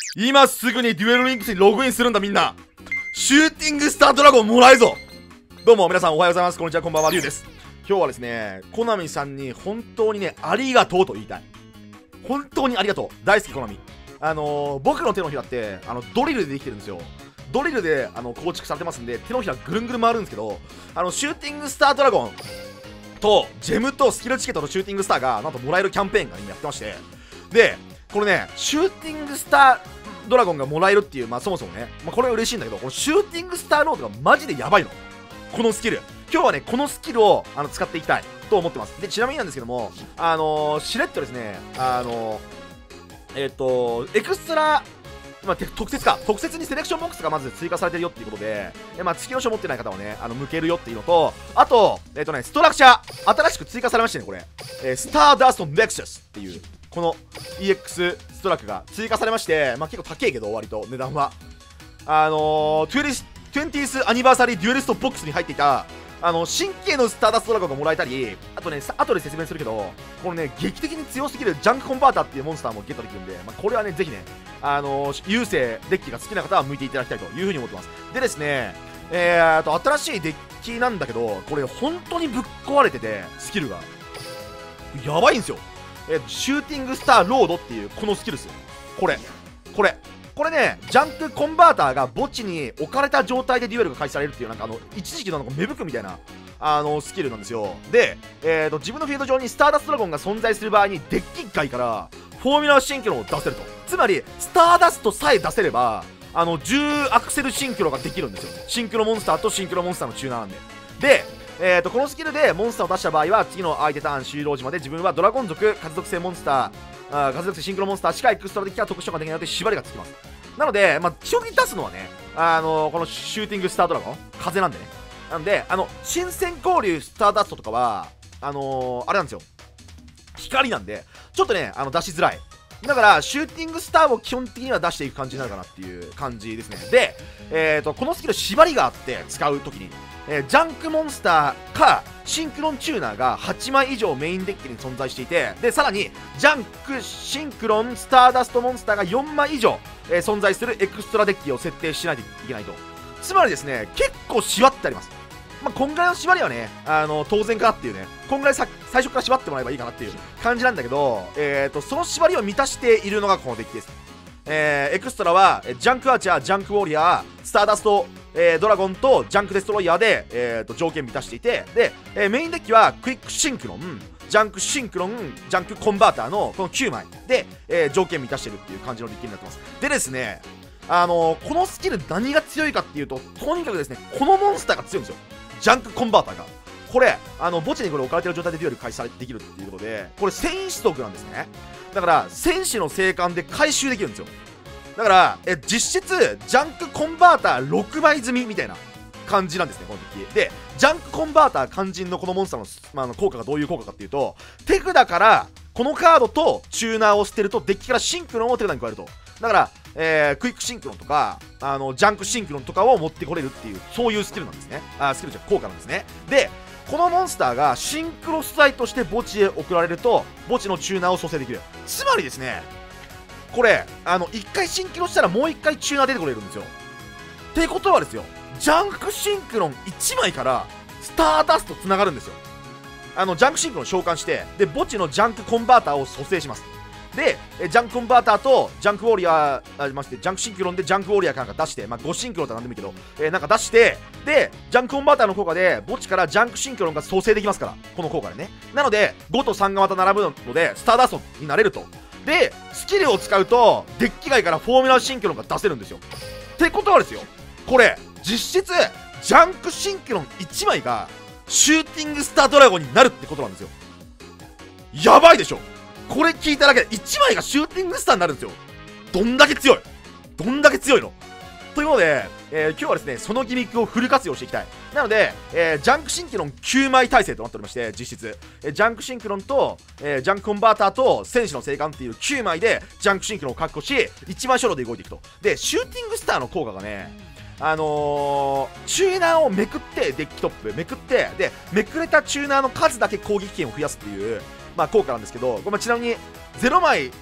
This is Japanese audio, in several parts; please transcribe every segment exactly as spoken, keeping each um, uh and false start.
今すぐにデュエルリンクスにログインするんだみんな。シューティングスタードラゴンもらえるぞ。どうも皆さんおはようございます。こんにちは、こんばんは、リュウです。今日はですね、コナミさんに本当にね、ありがとうと言いたい。本当にありがとう。大好きコナミ。あのー、僕の手のひらって、あの、ドリルでできてるんですよ。ドリルであの構築されてますんで、手のひらぐるんぐる回るんですけど、あの、シューティングスタードラゴンと、ジェムとスキルチケットとシューティングスターが、なんともらえるキャンペーンが今やってまして、で、これね、シューティングスター、ドラゴンがもらえるっていう、まあそもそもね、まあ、これは嬉しいんだけど、このシューティングスターロードがマジでやばいの。このスキル。今日はね、このスキルをあの使っていきたいと思ってます。で、ちなみになんですけども、あのー、しれっとですね、あのー、えっ、ー、と、エクストラ、まあ、特設か、特設にセレクションボックスがまず追加されてるよっていうことで、えまあ、月の書持ってない方はね、あの、向けるよっていうのと、あと、えっ、ー、とね、ストラクチャー、新しく追加されましてね、これ、えー、スターダストネクサスっていう、この イーエックス ストラクが追加されまして、まあ、結構高いけど、割と値段は。あのー、にじゅうth アニバーサリーデュエリストボックスに入っていた、あの、新系のスターダストドラゴンがもらえたり、あとね、後で説明するけど、このね、劇的に強すぎるジャンクコンバーターっていうモンスターもゲットできるんで、まあ、これはね、ぜひね、あのー、優勢デッキが好きな方は向いていただきたいというふうに思ってます。でですね、えーと、新しいデッキなんだけど、これ本当にぶっ壊れてて、スキルが。やばいんですよ。えー、シューティングスターロードっていう、このスキルですよ。これ。これ。これね、ジャンクコンバーターが墓地に置かれた状態でデュエルが開始されるっていう、なんかあの、一時期のなんか芽吹くみたいな、あの、スキルなんですよ。で、えーと、自分のフィールド上にスターダストドラゴンが存在する場合に、デッキ外からフォーミュラシンクロンを出せると。つまり、スターダストさえ出せれば、あの、じゅうアクセルシンクロができるんですよ。シンクロモンスターとシンクロモンスターのチューナーなんで。で、えーと、このスキルでモンスターを出した場合は、次の相手ターン終了時まで自分はドラゴン族、風属性モンスター、あ風属性シンクロモンスターしかエクストラできた特殊ができないので縛りがつきます。なので、まあ、基本的に出すのはね、あのー、このシューティングスタードラゴン、風なんでね。なんで、あの、新戦交流スターダストとかは、あのー、あれなんですよ。光なんで、ちょっとね、あの、出しづらい。だから、シューティングスターを基本的には出していく感じになるかなっていう感じですね。で、えーと、このスキル縛りがあって、使うときに、えー、ジャンクモンスターか、シンクロンチューナーがはちまい以上メインデッキに存在していて、で、さらに、ジャンク、シンクロン、スターダストモンスターがよんまい以上、えー、存在するエクストラデッキを設定しないといけないと。つまりですね、結構縛ってあります。まあ、こんぐらいの縛りはね、あの、当然かなっていうね、こんぐらいさ最初から縛ってもらえばいいかなっていう感じなんだけど、えーと、その縛りを満たしているのがこのデッキです。えー、エクストラは、ジャンクアーチャー、ジャンクウォリアー、スターダスト、えー、ドラゴンとジャンクデストロイヤーで、えーと、条件満たしていて、で、えー、メインデッキはクイックシンクロン、ジャンクシンクロン、ジャンクコンバーターのこのきゅうまいで、えー、条件満たしてるっていう感じのデッキになってます。でですね、あのー、このスキル何が強いかっていうと、とにかくですね、このモンスターが強いんですよ。ジャンクコンバーターが。これ、あの、墓地にこれ置かれてる状態でデュエル開始されできるっていうことで、これ戦士族なんですね。だから、戦士の生還で回収できるんですよ。だから、え、実質、ジャンクコンバーターろくばい積みみたいな感じなんですね、このデッキ。で、ジャンクコンバーター肝心のこのモンスターの、まあ、の効果がどういう効果かっていうと、手札から、このカードとチューナーを捨てると、デッキからシンクロンを手札に加えると。だから、えー、クイックシンクロンとか、あの、ジャンクシンクロンとかを持ってこれるっていう、そういうスキルなんですね。あ、スキルじゃ効果なんですね。で、このモンスターがシンクロスタイとして墓地へ送られると、墓地のチューナーを蘇生できる。つまりですね、これ、あの、一回シンクロしたらもう一回チューナー出てこれるんですよ。ってことはですよ、ジャンクシンクロンいちまいからスターダスト繋がるんですよ。あの、ジャンクシンクロン召喚して、で、墓地のジャンクコンバーターを蘇生します。で、ジャンクコンバーターとジャンクウォリアー、ありまして、ジャンクシンクロンでジャンクウォリアーかなんか出して、まあ、ごシンクロンとかなんでもいいけど、えー、なんか出して、で、ジャンクコンバーターの効果で、墓地からジャンクシンクロンが蘇生できますから、この効果でね。なので、ごとさんがまた並ぶので、スターダストになれると。で、スキルを使うと、デッキ外からフォーミュラシンクロンが出せるんですよ。ってことはですよ、これ、実質、ジャンクシンクロンいちまいが、シューティングスタードラゴンになるってことなんですよ。やばいでしょ。これ聞いただけでいちまいがシューティングスターになるんですよ。どんだけ強いどんだけ強いのということで、えー、今日はですね、そのギミックをフル活用していきたい。なので、えー、ジャンクシンクロンきゅうまい体制となっておりまして、実質。えー、ジャンクシンクロンと、えー、ジャンクコンバーターと戦士の生還っていうきゅうまいで、ジャンクシンクロンを確保し、いちまい初老で動いていくと。で、シューティングスターの効果がね、あのー、チューナーをめくって、デッキトップめくって、で、めくれたチューナーの数だけ攻撃権を増やすっていう、まあ、効果なんですけど、これちなみにゼロまい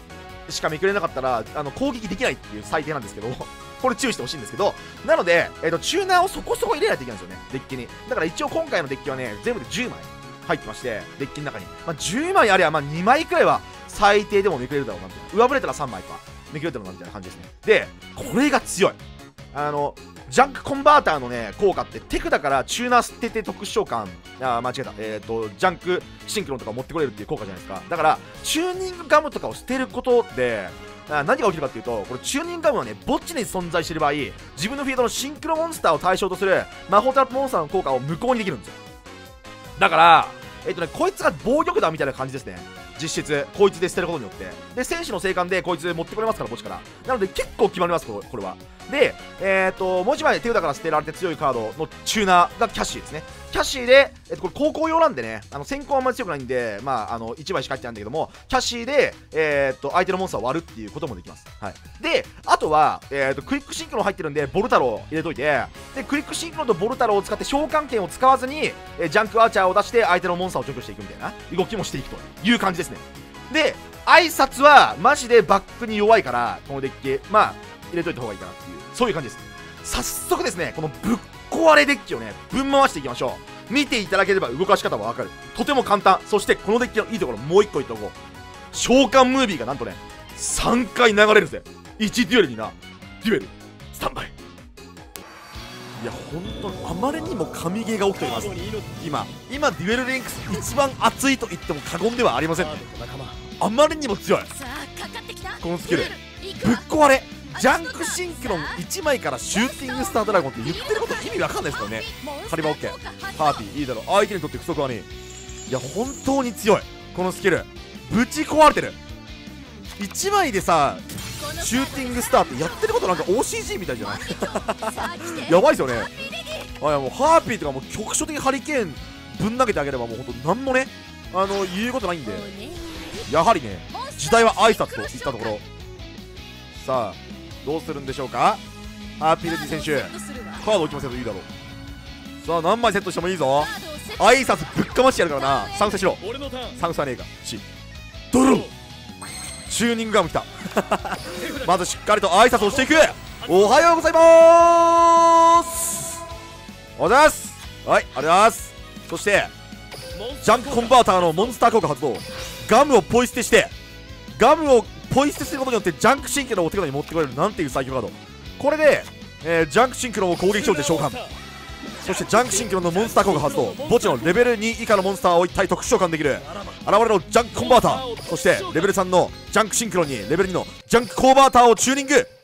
しかめくれなかったらあの攻撃できないっていう最低なんですけどこれ注意してほしいんですけど、なので、えー、とチューナーをそこそこ入れないといけないんですよね、デッキに。だから一応今回のデッキはね全部でじゅうまい入ってまして、デッキの中に、まあ、じゅうまいあればまあにまいくらいは最低でもめくれるだろうなみたいな、上振れたらさんまいとかめくれるだろうなみたいな感じですね。でこれが強い、あのジャンクコンバーターのね効果ってテクだからチューナー捨てて特殊召喚、あ間違えた、えっ、ー、とジャンクシンクロンとか持ってこれるっていう効果じゃないですか。だからチューニングガムとかを捨てることであ何が起きるかっていうと、これチューニングガムはね墓地に存在している場合、自分のフィールドのシンクロモンスターを対象とする魔法トラップモンスターの効果を無効にできるんですよ。だからえっ、ー、とねこいつが防御だみたいな感じですね、実質こいつで捨てることによって。で戦士の生還でこいつ持ってこれますから墓地から、なので結構決まりますこれ、これは。でえっ、ー、ともう一枚手札から捨てられて強いカードのチューナーがキャッシーですね。キャッシーで、えっと、これ高校用なんでね、あの先行はあんまり強くないんで、まあ、あのいちまいしか入ってないんだけども、キャッシーで、えー、っと相手のモンスターを割るっていうこともできます。はい、であとは、えー、っとクイックシンクロン入ってるんでボルタロを入れといて、でクイックシンクロンとボルタロを使って召喚剣を使わずに、えー、ジャンクアーチャーを出して相手のモンスターを除去していくみたいな動きもしていくという感じですね。で挨拶はマジでバックに弱いからこのデッキまあ入れといた方がいいかなっていう、そういう感じです。早速ですねこのぶっ壊れデッキをねぶん回していきましょう。見ていただければ動かし方はわかる、とても簡単。そしてこのデッキのいいところもう一個言っておこう、召喚ムービーがなんとねさんかい流れるんですよ。いちデュエルにな、デュエルスタンバイ。いや本当にあまりにも神ゲーが起きております。今今デュエルリンクス一番熱いと言っても過言ではありませんね。あまりにも強いこのスキルぶっ壊れ。ジャンクシンクロンいちまいからシューティングスタードラゴンって言ってること意味わかんないですからね。カリバ OK、 パーティーいいだろう、相手にとって不足はねえ。いや本当に強いこのスキル、ぶち壊れてる。いちまいでさシューティングスターってやってることなんか オーシージー みたいじゃないやばいですよね。あいやもうハーピーとかもう局所的にハリケーンぶん投げてあげればもうほんとなんもねあの言うことないんで、やはりね時代は挨拶といったところ。さあどうするんでしょうか。ハーピーレディ選手カード置きませんといいだろう。さあ何枚セットしてもいいぞ。挨拶ぶっかましてやるからな。参戦しろ。参戦はねえか。しドローチューニングガムきたまずしっかりと挨拶をしていく。おはようございまーす。おはようございます。はいありがとうございます。そしてジャンクコンバーターのモンスター効果発動、ガムをポイ捨てしてガムをポイ捨てすることによってジャンクシンクロンを手札に持ってこれるなんていう最強カード。これで、えー、ジャンクシンクロンを攻撃召喚で召喚、そしてジャンクシンクロンのモンスター効果発動、墓地のレベルに以下のモンスターを一体特殊召喚できる。現れろジャンクコンバーター、そしてレベルさんのジャンクシンクロンにレベルにのジャンクコンバーターをチューニング。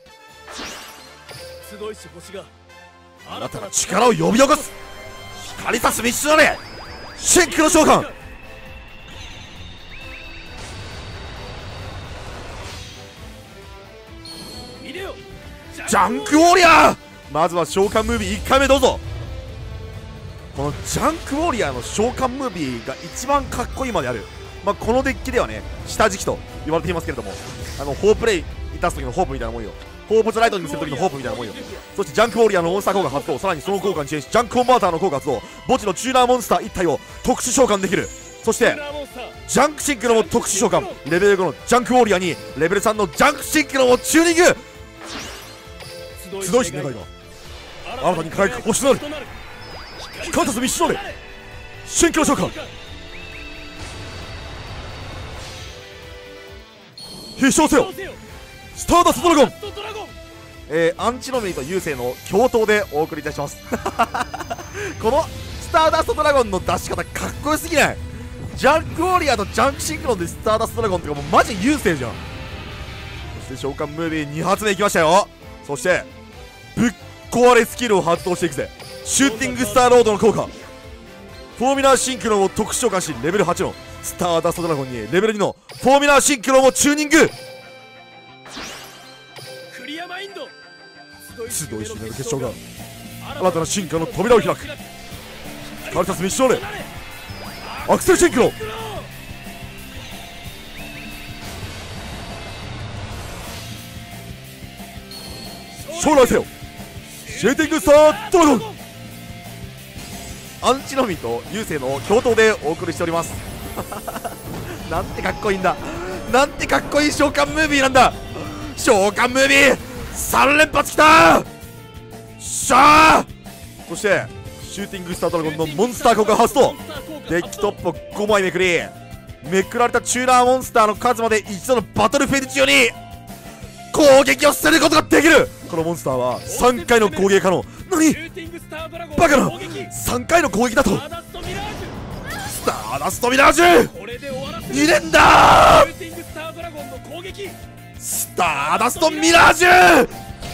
あなたの力を呼び起こす光さす道となれシンクロ召喚。ジャンクウォリアー、まずは召喚ムービーいっかいめどうぞ。このジャンクウォリアーの召喚ムービーが一番かっこいいまである。まあ、このデッキではね下敷きと言われていますけれども、あのホープレイに出す時のホープみたいなもんよ。ホープズライトにする時のホープみたいなもんよ。そしてジャンクウォリアーのモンスター効果発動、さらにその効果に支援しジャンクコンバーターの効果発動、墓地のチューナーモンスターいち体を特殊召喚できる。そしてジャンクシンクロンを特殊召喚、レベルごのジャンクウォリアーにレベルさんのジャンクシンクロンをチューニング。集いし願いがあなたに輝く星となる。光たす道となれシンクロ召喚。必勝せよスターダストドラゴン。えー、アンチノミーと優勢の共闘でお送りいたしますこのスターダストドラゴンの出し方かっこよすぎない？ジャンクウォリアーとジャンクシンクロンでスターダストドラゴンってかもうマジ優勢じゃん。そして召喚ムービーに発目いきましたよ。そしてぶっ壊れスキルを発動していくぜ。シューティングスターロードの効果、フォーミュラーシンクロンを特殊召喚しレベルはちのスターダストドラゴンにレベルにのフォーミュラーシンクロンをチューニング。集いしになる結晶が新たな進化の扉を開く。光たす道となれアクセルシンクロン。将来せよシェーティングスタードラゴン。アンチノミと優勢の共闘でお送りしておりますなんてかっこいいんだ。 なんてかっこいい召喚ムービーなんだ。召喚ムービーさん連発きたー。しゃー。そしてシューティングスタードラゴンのモンスター効果発動。デッキトップをごまいめくり、めくられたチューナーモンスターの数まで一度のバトルフェーズ中に攻撃をすることができる。このモンスターはさんかいの攻撃可能。何バカな、さんかいの攻撃だと。スターダストミラージュに連だー。スターダストミラージュ、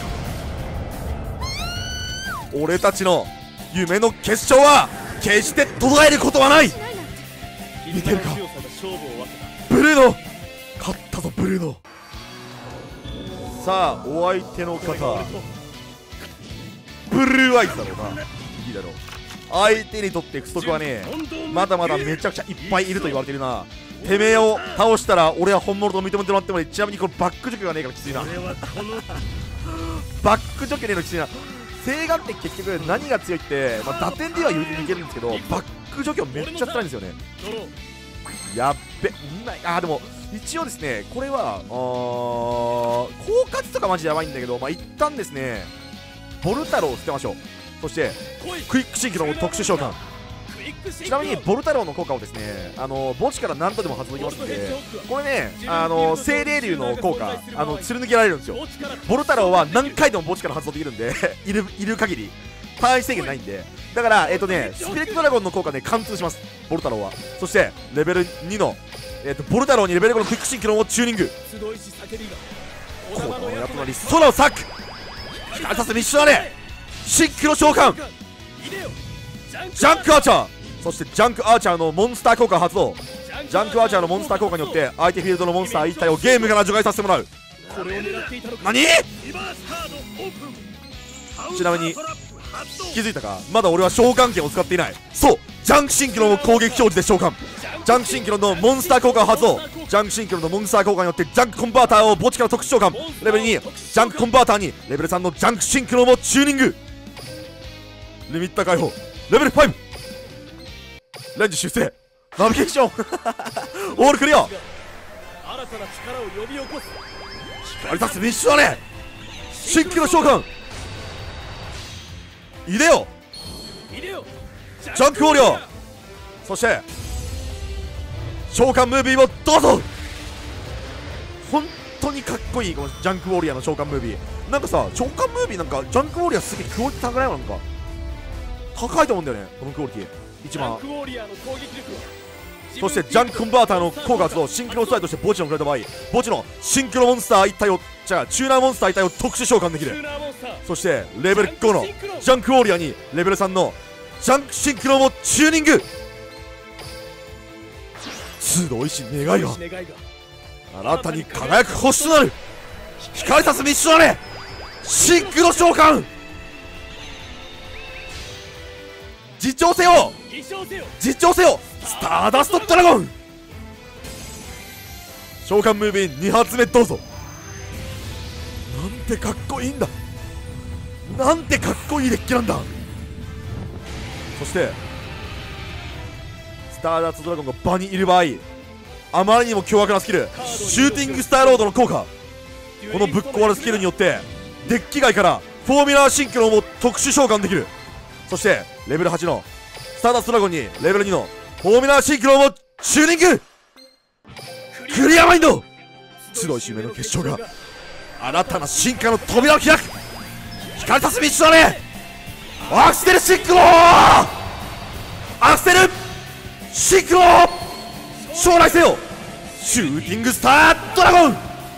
俺たちの夢の決勝は決して途絶えることはない。見てるかブルーノ、勝ったぞブルーノ。さあお相手の方ブルーアイズだろうな、いいだろう。相手にとって不足はねまだまだめちゃくちゃいっぱいいると言われてるな。てめえを倒したら俺は本物と認めてもらってもいい。ちなみにこのバック除去がねえからきついなバック除去ねえのきついな。聖眼って結局何が強いって、まあ、打点では言うていけるんですけどバック除去めっちゃ辛いんですよね。やっべんない。あーでも一応ですねこれはあー狡猾とかマジやばいんだけど、まあ一旦ですねボルタロを捨てましょう。そしてクイックシンクの特殊召喚。ちなみにボルタロウの効果をですねあの墓地から何度でも発動できますので、これねあの精霊竜の効果あのすり抜けられるんですよ。ボルタロウは何回でも墓地から発動できるんでいるいる限り単位制限ないんで、だからえっ、ー、とねスピリットドラゴンの効果ね貫通しますボルタロウは。そしてレベルにのえっ、ー、とボルタロウにレベルごのクイックシンクロンをチューニング。このやつのリソナをサック光させミッションあれシンクロ召喚ジャンクアーチャー。そしてジャンクアーチャーのモンスター効果発動。ジャンクアーチャーのモンスター効果によって相手フィールドのモンスターいち体をゲームから除外させてもらう。何？ちなみに気づいたか、まだ俺は召喚権を使っていない。そうジャンクシンクロンを攻撃表示で召喚。ジャンクシンクロンのモンスター効果を発動。ジャンクシンクロンのモンスター効果によってジャンクコンバーターを墓地から特殊召喚。レベルにジャンクコンバーターにレベルさんのジャンクシンクロンをチューニング。リミッター解放レベルご。レンジ修正ナビゲーションオールクリア。光り立つミッションだね新規の召喚いでよジャンクウォリアー。そして召喚ムービーをどうぞ。本当にかっこいいこのジャンクウォリアーの召喚ムービー。なんかさ召喚ムービーなんかジャンクウォリアーすげえクオリティ高くないの？なんか高いと思うんだよねこのクオリティ一番。そしてジャンクコンバーターの効果発動。シンクロスタイとして墓地を送られた場合墓地のシンクロモンスター一体をじゃあチューナーモンスター一体を特殊召喚できる。そしてレベルごのジャンクウォリアーにレベルさんのジャンクシンクロもチューニング。集いし願いが新たに輝く星となる。光り立つミッションだねシンクロ召喚。自重せよ自重せよスターダストドラゴン。召喚ムービーに発目どうぞ。なんてかっこいいんだ。なんてかっこいいデッキなんだ。そしてスターダストドラゴンが場にいる場合あまりにも凶悪なスキルシューティングスターロードの効果。このぶっ壊れスキルによってデッキ外からフォーミュラーシンクロンを特殊召喚できる。そしてレベルはちのスターダストドラゴンにレベルにのフォーミュラーシンクロンをチューニング。クリアマインド集いし夢の結晶が新たな進化の扉を開く。光り立つミッションだねアクセルシンクロアクセルシンクロ将来せよシューティングスタードラゴン。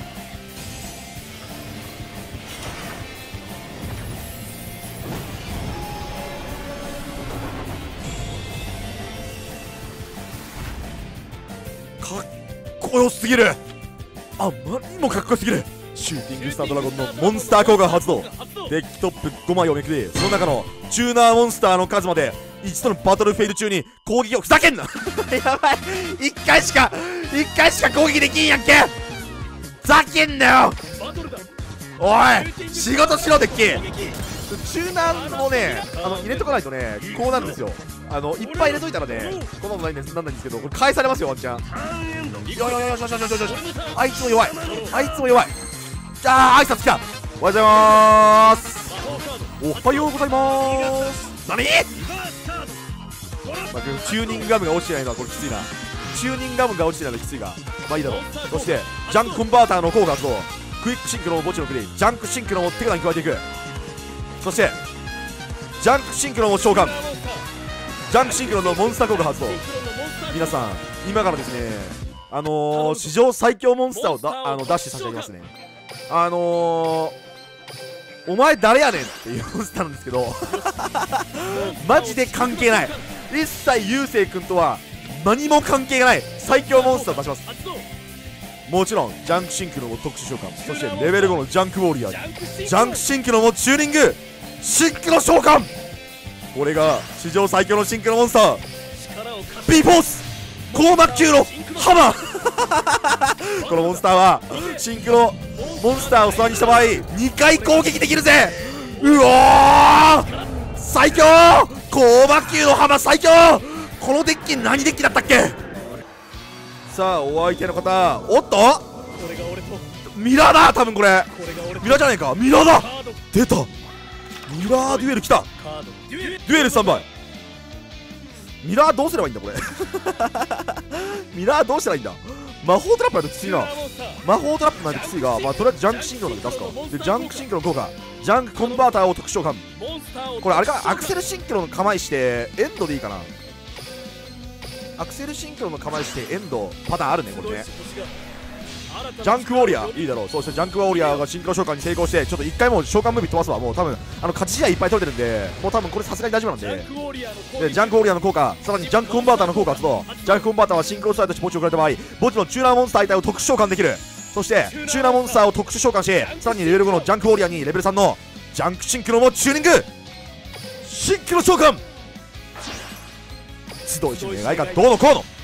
かっこよすぎる。あまりにもかっこよすぎる。シューティングスタードラゴンのモンスター効果発動。デッキトップごまいをめくりその中のチューナーモンスターの数まで一度のバトルフェイル中に攻撃をふざけんなやばいいっかいしかいっかいしか攻撃できんやんけ。ふざけんなよおい仕事しろデッキ。チューナーもねあの入れとかないとねこうなるんですよ。あのいっぱい入れといたらねこんなのないんですなんないんですけどこれ返されますよワンチャン。 よよよよしよしよしよしよし、あいつも弱い、あいつも弱い。じゃあ挨拶来た。おはようございまーす。おはようございまーす。何、まあ、チューニングガムが落ちてないのはこれきついな。チューニングガムが落ちてないのはきついが、まあいいだろう。そしてジャンクコンバーターの効果発動、クイックシンクロを墓地のクリーン、ジャンクシンクロを手札に加えていく。そしてジャンクシンクロを召喚、ジャンクシンクロのモンスター効果発動。皆さん今からですね、あのー、史上最強モンスターをだあの出して差し上げますね。あのー、お前誰やねんっていうモンスターなんですけどマジで関係ない、一切ゆうせい君とは何も関係がない最強モンスターを出します。もちろんジャンクシンクロも特殊召喚、そしてレベルごのジャンクウォーリアー、ジャンクシンクロもチューニングシンクロ召喚。これが史上最強のシンクロモンスター B フォース高魔球のハマーこのモンスターはシンクロモンスターを空にした場合にかい攻撃できるぜ。うおー最強、高魔球のハマ最強。このデッキ何デッキだったっけ。さあお相手の方、おっとミラーだ、多分これミラーじゃないか、ミラーだ、出たミラーデュエル来た。デュエルさんばい。ミラーどうすればいいんだこれミラーどうしたらいいんだ。魔法トラップないときついな。魔法トラップないときついが、まあとりあえずジャンクシンクロだけ出すか。でジャンクシンクロの効果、ジャンクコンバーターを特殊召喚。これあれか、アクセルシンクロの構えしてエンドでいいかな。アクセルシンクロの構えしてエンドパターンあるねこれね。ジャンクウォーリアーいいだろう。そうしてジャンクウォーリアーがシンクロ召喚に成功して、ちょっと一回もう召喚ムービー飛ばすわ。もう多分あの勝ち試合いっぱい取れてるんで、もう多分これさすがに大丈夫なんで。でジャンクウォーリアーの効果、さらにジャンクコンバーターの効果発動。ジャンクコンバーターはシンクロスタイとして墓地を送られた場合、墓地のチューナーモンスター相手を特殊召喚できる。そしてチューナーモンスターを特殊召喚し、さらにレベルごのジャンクウォーリアーにレベルさんのジャンクシンクロもチューニングシンクロ召喚。都度一の願いがどうのこうの、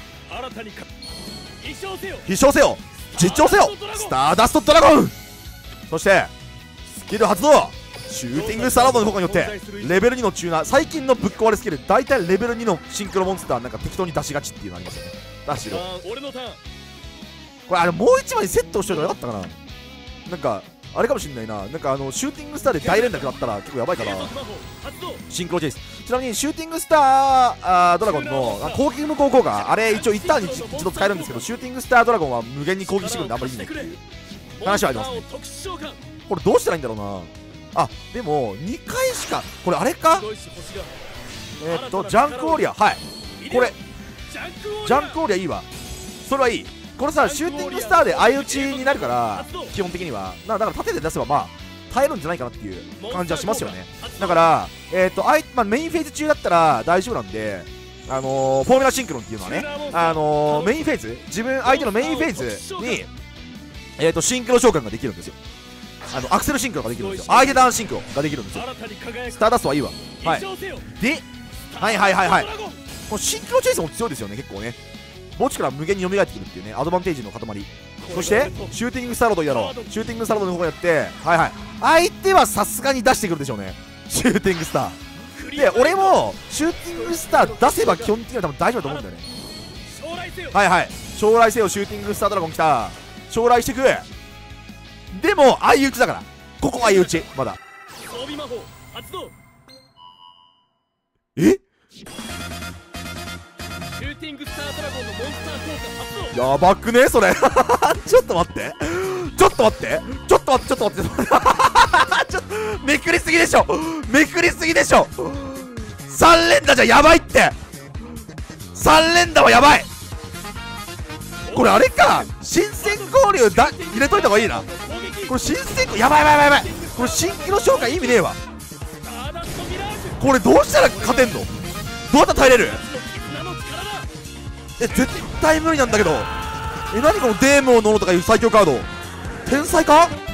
必勝せよ、実調せよ、スターダストドラゴン。そしてスキル発動、シューティングサラダの効果によってレベルにのチューナー、最近のぶっ壊れスキル大体レベルにのシンクロモンスターなんか適当に出しがちっていうのありますよね。出してるこれあれもういちまいセットしといたらよかったかな。なんかあれかもしんないな、なんかあのシューティングスターで大連絡だったら結構やばいからシンクロチェイス。ちなみにシューティングスターあードラゴンの攻撃無効効果、あれ一応一ターンに一度使えるんですけど、シューティングスタードラゴンは無限に攻撃してくるんであんまり意味ないっていう話はありますね。これどうしたらいいんだろうな。あでもにかいしか、これあれか、えー、っとジャンクウォリアー、はいこれジャンクウォリアーいいわ、それはいい。これさシューティングスターで相打ちになるから基本的にはだから縦で出せばまあ耐えるんじゃないかなっていう感じはしますよね。だからえっとあい、まあ、メインフェーズ中だったら大丈夫なんで、あのー、フォーミュラシンクロンっていうのはね、あのー、メインフェーズ、自分相手のメインフェーズにえっとシンクロ召喚ができるんですよ。あのアクセルシンクロができるんですよ。相手ダウンシンクロができるんですよ。スターダストはいいわ。はいではいはいはいはい、このシンクロチェイスも強いですよね結構ね。墓地から無限に蘇ってくるっていうね、アドバンテージの塊。そしてシューティングスタロードやろう。シューティングスタロードの方やって、はいはい、相手はさすがに出してくるでしょうねシューティングスターで。俺もシューティングスター出せば基本的には多分大丈夫だと思うんだよね。はいはい、将来せよシューティングスタードラゴン来た、将来してく。でも相打ちだから、ここ相打ちまだえやばくねそれちょっと待ってちょっと待ってちょっと待ってちょっと待ってちょっとめくりすぎでしょめくりすぎでしょさん連打じゃやばいって、さん連打はやばい。これあれか、新鮮交流だ入れといた方がいいな。これ新鮮交流やばいやばいやばい、これ新規の紹介意味ねえわ。これどうしたら勝てんの、どうやったら耐えれる。え絶対無理なんだけど。え何このデーモンののとかいう最強カード、天才か。